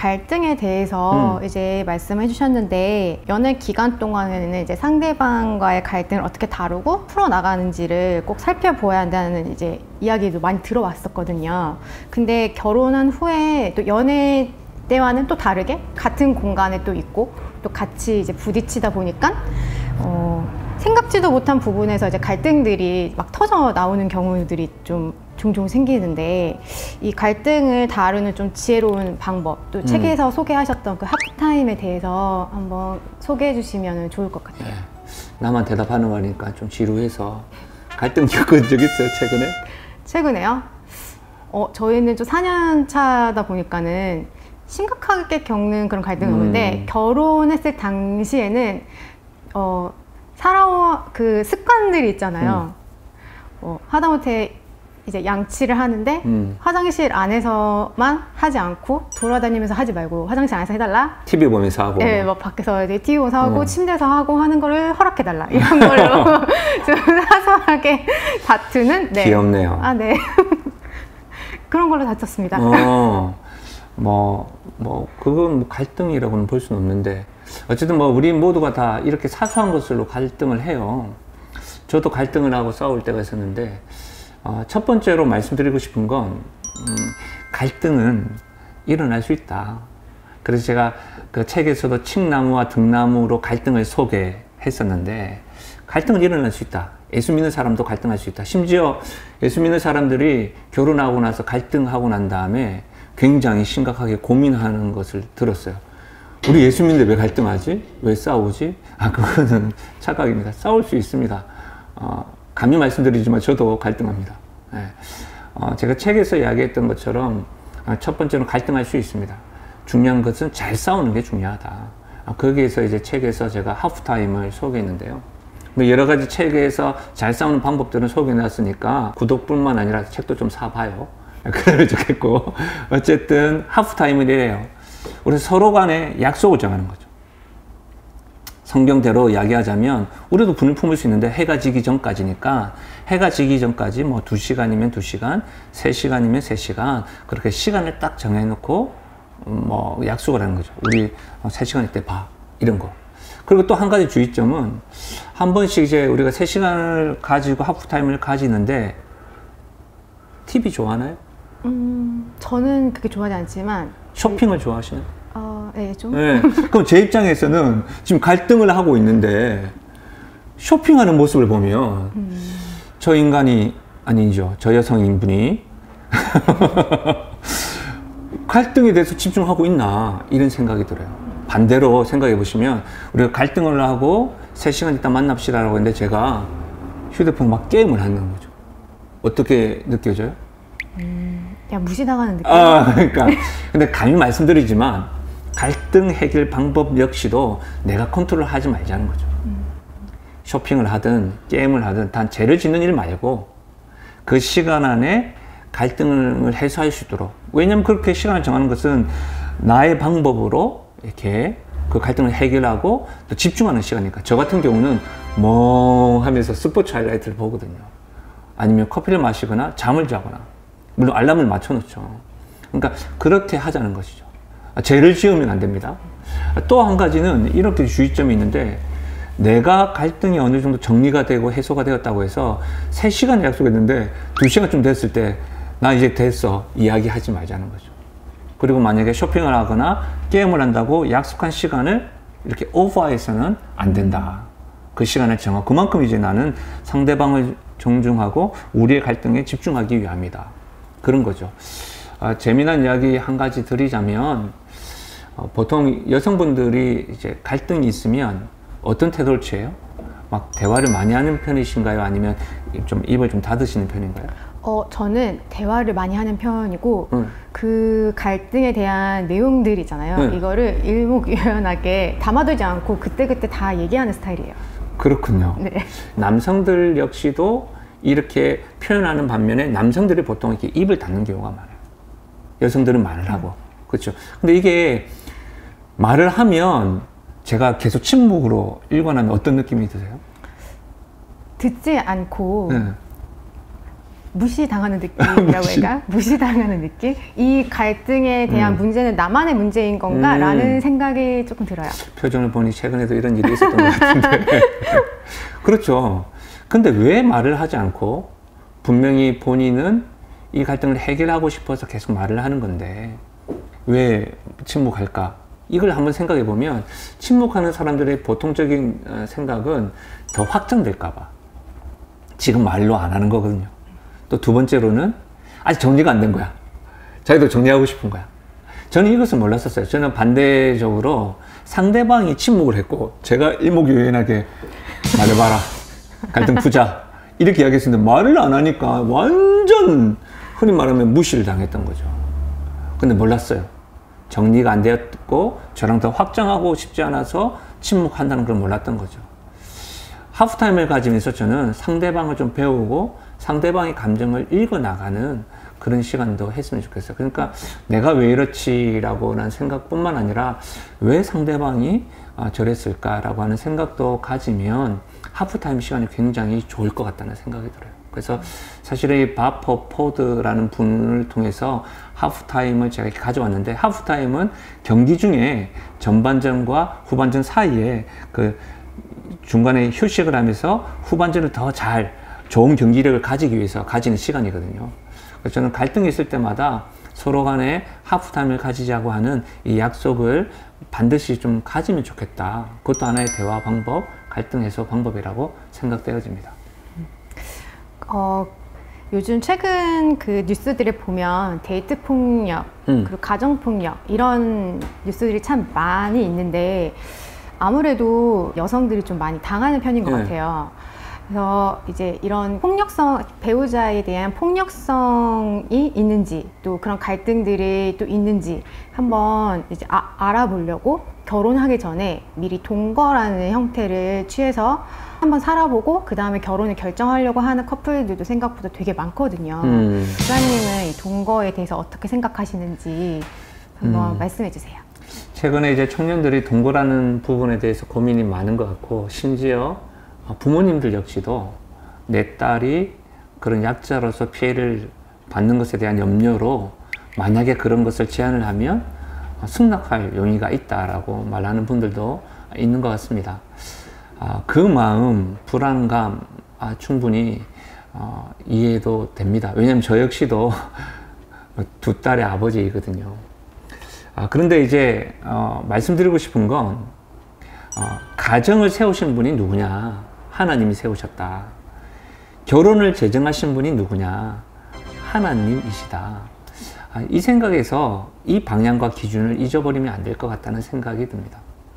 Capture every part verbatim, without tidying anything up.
갈등에 대해서 음. 이제 말씀해 주셨는데 연애 기간 동안에는 이제 상대방과의 갈등을 어떻게 다루고 풀어나가는지를 꼭 살펴보아야 한다는 이제 이야기도 많이 들어왔었거든요. 근데 결혼한 후에 또 연애 때와는 또 다르게 같은 공간에 또 있고 또 같이 이제 부딪히다 보니까 어, 생각지도 못한 부분에서 이제 갈등들이 막 터져 나오는 경우들이 좀 종종 생기는데 이 갈등을 다루는 좀 지혜로운 방법 또 음. 책에서 소개하셨던 그 하프타임에 대해서 한번 소개해 주시면 좋을 것 같아요. 네. 나만 대답하는 거니까 좀 지루해서 갈등 겪은 적 있어요 최근에? 최근에요? 어, 저희는 좀 사 년 차다 보니까는 심각하게 겪는 그런 갈등은 음. 없는데 결혼했을 당시에는 어, 살아온 그 습관들이 있잖아요. 음. 어, 하다못해 이제 양치를 하는데 음. 화장실 안에서만 하지 않고 돌아다니면서 하지 말고 화장실 안에서 해달라. 티비 보면서 하고. 네, 막 밖에서 이제 티비 보면서 하고 음. 침대에서 하고 하는 거를 허락해달라. 이런 걸로 좀 사소하게 다투는. 네. 귀엽네요. 아, 네. 그런 걸로 다퉜습니다. 어, 뭐, 뭐 그건 뭐 갈등이라고는 볼 수는 없는데 어쨌든 뭐 우리 모두가 다 이렇게 사소한 것으로 갈등을 해요. 저도 갈등을 하고 싸울 때가 있었는데 어, 첫 번째로 말씀드리고 싶은 건 음, 갈등은 일어날 수 있다. 그래서 제가 그 책에서도 칡나무와 등나무로 갈등을 소개했었는데 갈등은 일어날 수 있다. 예수 믿는 사람도 갈등할 수 있다. 심지어 예수 믿는 사람들이 결혼하고 나서 갈등하고 난 다음에 굉장히 심각하게 고민하는 것을 들었어요. 우리 예수 믿는데 왜 갈등하지? 왜 싸우지? 아, 그거는 착각입니다. 싸울 수 있습니다. 어, 감히 말씀드리지만 저도 갈등합니다. 네. 어, 제가 책에서 이야기했던 것처럼 어, 첫 번째로 갈등할 수 있습니다. 중요한 것은 잘 싸우는 게 중요하다. 어, 거기에서 이제 책에서 제가 하프타임을 소개했는데요. 뭐 여러 가지 책에서 잘 싸우는 방법들은 소개해놨으니까 구독뿐만 아니라 책도 좀 사봐요. 그러면 좋겠고 어쨌든 하프타임은 이래요. 우리 서로 간에 약속을 정하는 거죠. 성경대로 이야기하자면 우리도 분을 품을 수 있는데 해가 지기 전까지니까 해가 지기 전까지 뭐 두 시간이면 두 시간, 세 시간이면 세 시간 그렇게 시간을 딱 정해놓고 뭐 약속을 하는 거죠. 우리 세 시간 이때 봐 이런 거. 그리고 또 한 가지 주의점은 한 번씩 이제 우리가 세 시간을 가지고 하프타임을 가지는데 티비 좋아하나요? 음, 저는 그렇게 좋아하지 않지만 쇼핑을 좋아하시나요? 어, 네, 좀. 네. 그럼 제 입장에서는 지금 갈등을 하고 있는데 쇼핑하는 모습을 보면 음. 저 인간이 아니죠. 저 여성인분이 갈등에 대해서 집중하고 있나 이런 생각이 들어요. 반대로 생각해 보시면 우리가 갈등을 하고 세 시간 있다 만납시다라고 했는데 제가 휴대폰 막 게임을 하는 거죠. 어떻게 느껴져요? 음, 그냥 무시당하는 느낌. 아, 그러니까. 근데 감히 말씀드리지만 갈등 해결 방법 역시도 내가 컨트롤 하지 말자는 거죠. 음. 쇼핑을 하든 게임을 하든 단 죄를 짓는 일 말고 그 시간 안에 갈등을 해소할 수 있도록. 왜냐면 그렇게 시간을 정하는 것은 나의 방법으로 이렇게 그 갈등을 해결하고 또 집중하는 시간이니까. 저 같은 경우는 멍하면서 스포츠 하이라이트를 보거든요. 아니면 커피를 마시거나 잠을 자거나. 물론 알람을 맞춰놓죠. 그러니까 그렇게 하자는 것이죠. 죄를 지으면 안 됩니다. 또 한 가지는 이렇게 주의점이 있는데 내가 갈등이 어느 정도 정리가 되고 해소가 되었다고 해서 세 시간 약속했는데 두 시간쯤 됐을 때 나 이제 됐어 이야기하지 말자는 거죠. 그리고 만약에 쇼핑을 하거나 게임을 한다고 약속한 시간을 이렇게 오버해서는 안 된다. 그 시간을 정하. 그만큼 이제 나는 상대방을 존중하고 우리의 갈등에 집중하기 위함이다. 그런 거죠. 아, 재미난 이야기 한 가지 드리자면 어, 보통 여성분들이 이제 갈등이 있으면 어떤 태도를 취해요? 막 대화를 많이 하는 편이신가요? 아니면 좀 입을 좀 닫으시는 편인가요? 어, 저는 대화를 많이 하는 편이고 응. 그 갈등에 대한 내용들 있잖아요. 응. 이거를 일목요연하게 담아두지 않고 그때그때 다 얘기하는 스타일이에요. 그렇군요. 네. 남성들 역시도 이렇게 표현하는 반면에 남성들이 보통 이렇게 입을 닫는 경우가 많아요. 여성들은 말을 하고. 응. 그렇죠. 근데 이게 말을 하면 제가 계속 침묵으로 일관하면 어떤 느낌이 드세요? 듣지 않고 네. 무시당하는 느낌이라고 무시. 할까? 무시당하는 느낌? 이 갈등에 대한 음. 문제는 나만의 문제인 건가? 음. 라는 생각이 조금 들어요. 표정을 보니 최근에도 이런 일이 있었던 것 같은데. 그렇죠. 근데 왜 말을 하지 않고 분명히 본인은 이 갈등을 해결하고 싶어서 계속 말을 하는 건데 왜 침묵할까? 이걸 한번 생각해 보면 침묵하는 사람들의 보통적인 생각은 더 확장될까 봐 지금 말로 안 하는 거거든요. 또 두 번째로는 아직 정리가 안 된 거야. 자기도 정리하고 싶은 거야. 저는 이것을 몰랐었어요. 저는 반대적으로 상대방이 침묵을 했고 제가 일목요연하게 말해봐라. 갈등 푸자. 이렇게 이야기했는데 말을 안 하니까 완전 흔히 말하면 무시를 당했던 거죠. 근데 몰랐어요. 정리가 안 되었고 저랑 더 확장하고 싶지 않아서 침묵한다는 걸 몰랐던 거죠. 하프타임을 가지면서 저는 상대방을 좀 배우고 상대방의 감정을 읽어나가는 그런 시간도 했으면 좋겠어요. 그러니까 내가 왜 이렇지라고 난 생각뿐만 아니라 왜 상대방이 저랬을까라고 하는 생각도 가지면 하프타임 시간이 굉장히 좋을 것 같다는 생각이 들어요. 그래서 사실 이 바퍼 포드라는 분을 통해서 하프타임을 제가 이렇게 가져왔는데 하프타임은 경기 중에 전반전과 후반전 사이에 그 중간에 휴식을 하면서 후반전을 더 잘 좋은 경기력을 가지기 위해서 가지는 시간이거든요. 그래서 저는 갈등이 있을 때마다 서로 간에 하프타임을 가지자고 하는 이 약속을 반드시 좀 가지면 좋겠다. 그것도 하나의 대화 방법, 갈등 해소 방법이라고 생각되어집니다. 어, 요즘 최근 그 뉴스들을 보면 데이트 폭력, 음. 그리고 가정 폭력 이런 뉴스들이 참 많이 있는데 아무래도 여성들이 좀 많이 당하는 편인 것 네. 같아요. 그래서 이제 이런 폭력성, 배우자에 대한 폭력성이 있는지 또 그런 갈등들이 또 있는지 한번 이제 아, 알아보려고 결혼하기 전에 미리 동거라는 형태를 취해서 한번 살아보고 그 다음에 결혼을 결정하려고 하는 커플들도 생각보다 되게 많거든요. 음. 부장님은 이 동거에 대해서 어떻게 생각하시는지 한번 음. 말씀해 주세요. 최근에 이제 청년들이 동거라는 부분에 대해서 고민이 많은 것 같고 심지어 부모님들 역시도 내 딸이 그런 약자로서 피해를 받는 것에 대한 염려로 만약에 그런 것을 제안을 하면 승낙할 용의가 있다라고 말하는 분들도 있는 것 같습니다. 그 마음, 불안감 충분히 이해도 됩니다. 왜냐하면 저 역시도 두 딸의 아버지이거든요. 그런데 이제 말씀드리고 싶은 건 가정을 세우신 분이 누구냐? 하나님이 세우셨다. 결혼을 제정하신 분이 누구냐? 하나님이시다. 이 생각에서 이 방향과 기준을 잊어버리면 안 될 것 같다는 생각이 듭니다.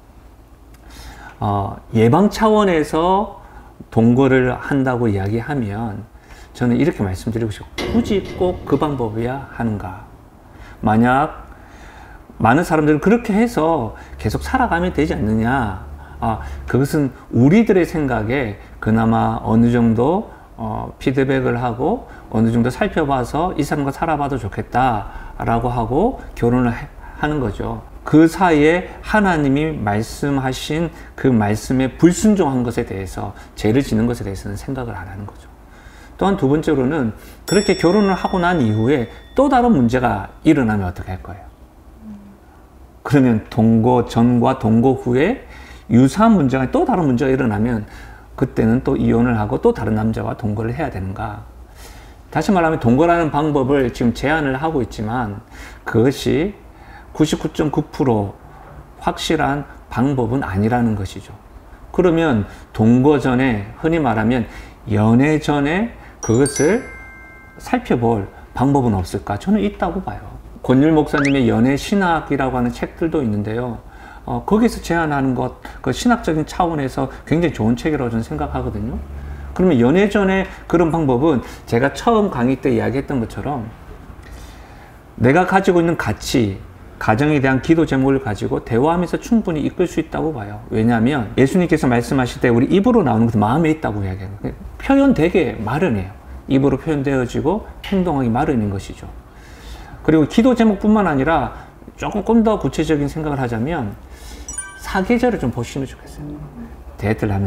어, 예방 차원에서 동거를 한다고 이야기하면 저는 이렇게 말씀드리고 싶고 굳이 꼭 그 방법이야 하는가? 만약 많은 사람들은 그렇게 해서 계속 살아가면 되지 않느냐? 아, 그것은 우리들의 생각에 그나마 어느 정도 어, 피드백을 하고 어느 정도 살펴봐서 이 사람과 살아봐도 좋겠다라고 하고 결혼을 해, 하는 거죠. 그 사이에 하나님이 말씀하신 그 말씀에 불순종한 것에 대해서 죄를 지는 것에 대해서는 생각을 안 하는 거죠. 또한 두 번째로는 그렇게 결혼을 하고 난 이후에 또 다른 문제가 일어나면 어떻게 할 거예요? 그러면 동거 전과 동거 후에 유사한 문제가 또 다른 문제가 일어나면 그때는 또 이혼을 하고 또 다른 남자와 동거를 해야 되는가? 다시 말하면 동거라는 방법을 지금 제안을 하고 있지만 그것이 구십구 점 구 퍼센트 확실한 방법은 아니라는 것이죠. 그러면 동거 전에 흔히 말하면 연애 전에 그것을 살펴볼 방법은 없을까? 저는 있다고 봐요. 권율 목사님의 연애 신학이라고 하는 책들도 있는데요. 어, 거기서 제안하는 것, 그 신학적인 차원에서 굉장히 좋은 책이라고 저는 생각하거든요. 그러면 연애 전에 그런 방법은 제가 처음 강의 때 이야기했던 것처럼 내가 가지고 있는 가치, 가정에 대한 기도 제목을 가지고 대화하면서 충분히 이끌 수 있다고 봐요. 왜냐하면 예수님께서 말씀하실 때 우리 입으로 나오는 것도 마음에 있다고 이야기해요. 표현 되게 마련해요. 입으로 표현되어지고 행동하기 마련인 것이죠. 그리고 기도 제목뿐만 아니라 조금 더 구체적인 생각을 하자면 사계절을 좀 보시면 좋겠어요. 데이트를 하면서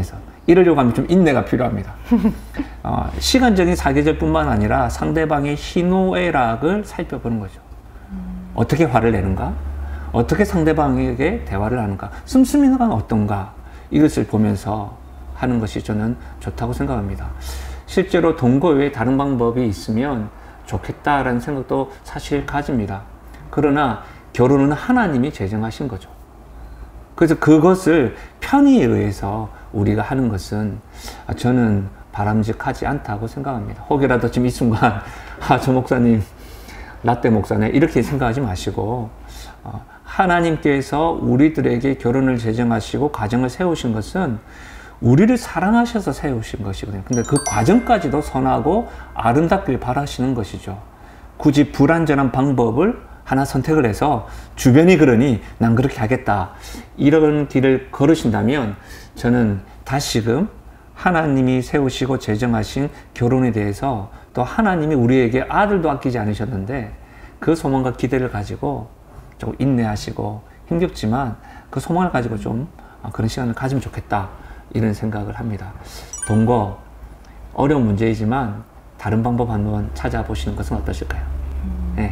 이러려고 하면 좀 인내가 필요합니다. 어, 시간적인 사계절뿐만 아니라 상대방의 희노애락을 살펴보는 거죠. 음. 어떻게 화를 내는가? 어떻게 상대방에게 대화를 하는가? 씀씀이가 어떤가? 이것을 보면서 하는 것이 저는 좋다고 생각합니다. 실제로 동거 외에 다른 방법이 있으면 좋겠다라는 생각도 사실 가집니다. 그러나 결혼은 하나님이 제정하신 거죠. 그래서 그것을 편의에 의해서 우리가 하는 것은 저는 바람직하지 않다고 생각합니다. 혹여라도 지금 이 순간 아, 저 목사님 라떼 목사네 이렇게 생각하지 마시고 어, 하나님께서 우리들에게 결혼을 제정하시고 가정을 세우신 것은 우리를 사랑하셔서 세우신 것이거든요. 근데 그 과정까지도 선하고 아름답길 바라시는 것이죠. 굳이 불완전한 방법을 하나 선택을 해서 주변이 그러니 난 그렇게 하겠다 이런 길을 걸으신다면 저는 다시금 하나님이 세우시고 제정하신 결혼에 대해서 또 하나님이 우리에게 아들도 아끼지 않으셨는데 그 소망과 기대를 가지고 좀 인내하시고 힘겹지만 그 소망을 가지고 좀 그런 시간을 가지면 좋겠다 이런 생각을 합니다. 동거 어려운 문제이지만 다른 방법 한번 찾아보시는 것은 어떠실까요? 음. 네.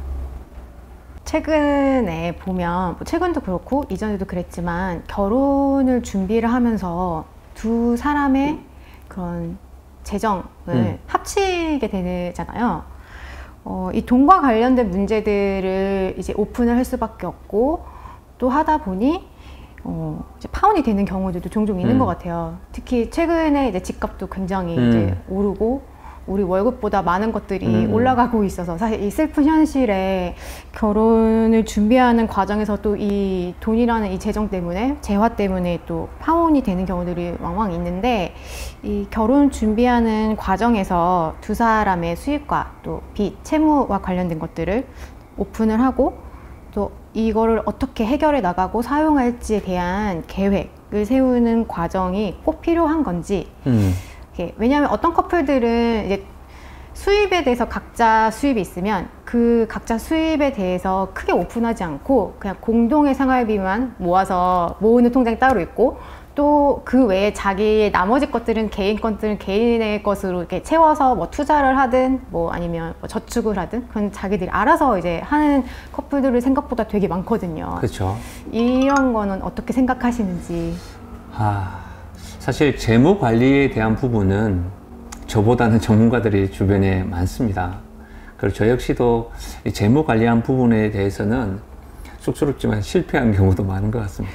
최근에 보면 최근도 그렇고 이전에도 그랬지만 결혼을 준비를 하면서 두 사람의 그런 재정을 음. 합치게 되잖아요. 어, 이 돈과 관련된 문제들을 이제 오픈을 할 수밖에 없고 또 하다 보니 어, 이제 파혼이 되는 경우들도 종종 있는 음. 것 같아요. 특히 최근에 이제 집값도 굉장히 음. 이제 오르고 우리 월급보다 많은 것들이 음. 올라가고 있어서 사실 이 슬픈 현실에 결혼을 준비하는 과정에서 또 이 돈이라는 이 재정 때문에 재화 때문에 또 파혼이 되는 경우들이 왕왕 있는데 이 결혼 준비하는 과정에서 두 사람의 수입과 또 빚, 채무와 관련된 것들을 오픈을 하고 또 이거를 어떻게 해결해 나가고 사용할지에 대한 계획을 세우는 과정이 꼭 필요한 건지 음. 왜냐하면 어떤 커플들은 이제 수입에 대해서 각자 수입이 있으면 그 각자 수입에 대해서 크게 오픈하지 않고 그냥 공동의 생활비만 모아서 모으는 통장이 따로 있고 또 그 외에 자기의 나머지 것들은 개인 것들은 개인의 것으로 이렇게 채워서 뭐 투자를 하든 뭐 아니면 뭐 저축을 하든 그건 자기들이 알아서 이제 하는 커플들이 생각보다 되게 많거든요. 그렇죠. 이런 거는 어떻게 생각하시는지. 아, 사실 재무 관리에 대한 부분은 저보다는 전문가들이 주변에 많습니다. 그리고 저 역시도 이 재무 관리한 부분에 대해서는 쑥스럽지만 실패한 경우도 많은 것 같습니다.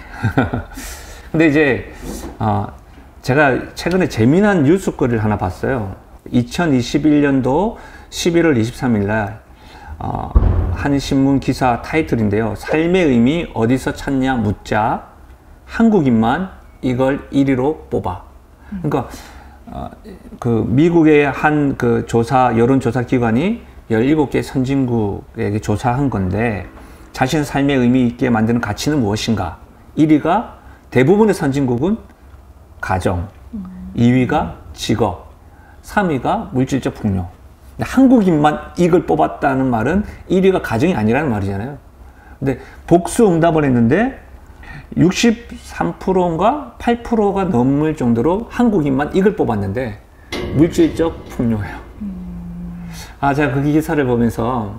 근데 이제 어, 제가 최근에 재미난 뉴스거리를 하나 봤어요. 이천이십일 년도 십일월 이십삼일 날 어, 한 신문 기사 타이틀인데요. 삶의 의미 어디서 찾냐 묻자 한국인만 이걸 일 위로 뽑아. 그러니까 어, 그 미국의 한 그 조사 여론조사 기관이 열일곱 개 선진국에게 조사한 건데 자신의 삶의 의미 있게 만드는 가치는 무엇인가? 일 위가 대부분의 선진국은 가정, 이 위가 직업, 삼 위가 물질적 풍요. 근데 한국인만 이걸 뽑았다는 말은 일 위가 가정이 아니라는 말이잖아요. 근데 복수 응답을 했는데 육십삼 퍼센트인가 팔 퍼센트가 넘을 정도로 한국인만 이걸 뽑았는데 물질적 풍요예요. 아, 제가 그 기사를 보면서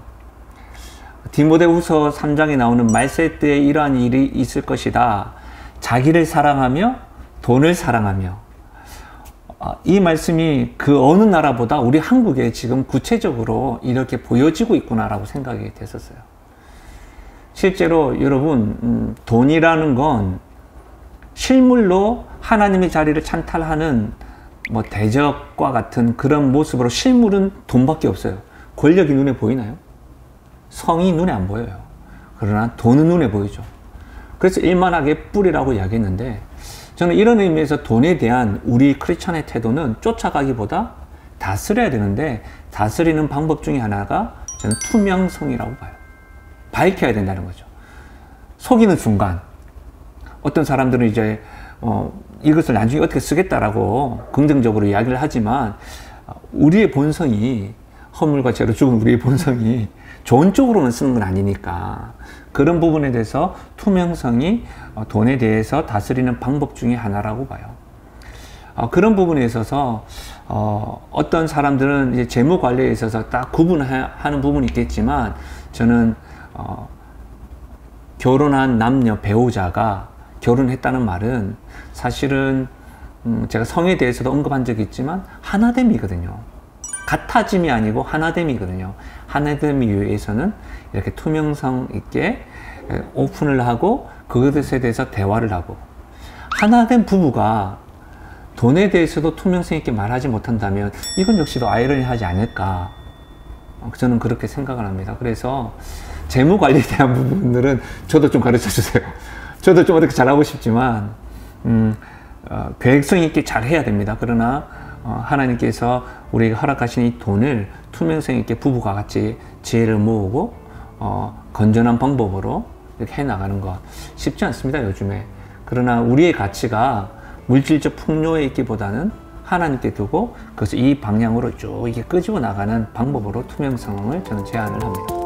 디모데후서 삼 장에 나오는 말세때에 이러한 일이 있을 것이다. 자기를 사랑하며 돈을 사랑하며. 아, 이 말씀이 그 어느 나라보다 우리 한국에 지금 구체적으로 이렇게 보여지고 있구나라고 생각이 됐었어요. 실제로 여러분 음, 돈이라는 건 실물로 하나님의 자리를 찬탈하는 뭐 대적과 같은 그런 모습으로 실물은 돈밖에 없어요. 권력이 눈에 보이나요? 성이 눈에 안 보여요. 그러나 돈은 눈에 보이죠. 그래서 일만하게 뿌리라고 이야기했는데 저는 이런 의미에서 돈에 대한 우리 크리스천의 태도는 쫓아가기보다 다스려야 되는데 다스리는 방법 중에 하나가 저는 투명성이라고 봐요. 밝혀야 된다는 거죠. 속이는 순간 어떤 사람들은 이제 어, 이것을 나중에 어떻게 쓰겠다라고 긍정적으로 이야기를 하지만 우리의 본성이 허물과 죄로 죽은 우리의 본성이 좋은 쪽으로는 쓰는 건 아니니까 그런 부분에 대해서 투명성이 돈에 대해서 다스리는 방법 중에 하나라고 봐요. 어, 그런 부분에 있어서 어, 어떤 사람들은 이제 재무 관리에 있어서 딱 구분하는 부분이 있겠지만 저는 어, 결혼한 남녀 배우자가 결혼했다는 말은 사실은 음, 제가 성에 대해서도 언급한 적이 있지만 하나됨이거든요. 같아짐이 아니고 하나됨이거든요. 하나됨이 위해서는 이렇게 투명성 있게 오픈을 하고 그것에 대해서 대화를 하고, 하나된 부부가 돈에 대해서도 투명성 있게 말하지 못한다면 이건 역시도 아이러니하지 않을까, 저는 그렇게 생각을 합니다. 그래서 재무 관리에 대한 부분들은 저도 좀 가르쳐 주세요. 저도 좀 어떻게 잘하고 싶지만 음, 어, 계획성 있게 잘 해야 됩니다. 그러나 어, 하나님께서 우리에게 허락하신 이 돈을 투명성 있게 부부가 같이 지혜를 모으고 어, 건전한 방법으로 이렇게 해나가는 거 쉽지 않습니다, 요즘에. 그러나 우리의 가치가 물질적 풍요에 있기보다는 하나님께 두고 그래서 이 방향으로 쭉 이렇게 끄집어 나가는 방법으로 투명성을 저는 제안을 합니다.